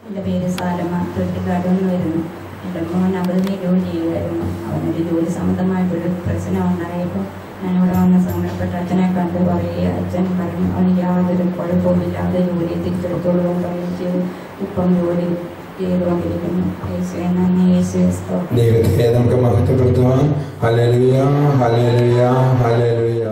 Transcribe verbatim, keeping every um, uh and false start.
എൻ്റെ പേര് സാലമ, തൊട്ടിക്കാട് നിന്ന് വരുന്നു. എൻ്റെ മോൻ അവിടെ ജോലി ചെയ്യുമായിരുന്നു. അവനൊരു ജോലി സംബന്ധമായിട്ടൊരു പ്രശ്നം ഉണ്ടായപ്പോൾ ഞാനിവിടെ വന്ന് സങ്കടപ്പെട്ട അച്ഛനെ കണ്ട് പറയുക. അച്ഛൻ പറഞ്ഞു അവന് യാതൊരു കുഴപ്പമില്ലാതെ ജോലി തിരിച്ചെടുത്തോളും പറയും ചെയ്തു. ഇപ്പം ജോലി ചെയ്തുകൊണ്ടിരിക്കുന്നു. ദൈവത്തെ നമുക്ക് മഹത്വപ്പെടുത്തുവാൻ. Hallelujah, hallelujah, hallelujah.